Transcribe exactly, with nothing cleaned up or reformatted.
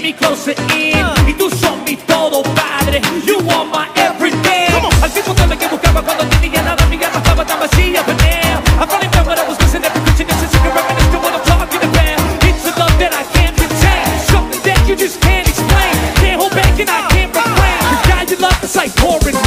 me closer in. Y tú son mi todo, padre. You are my everything. Al mismo tiempo que buscaba cuando no tenía nada, mi alma estaba tan vacía. But now I finally found what I was missing. Every creature necessary, reminiscing to what I'm talking about. It's a love that I can't contain, something that you just can't explain. Can't hold back and I can't refrain. The guy you love is like pouring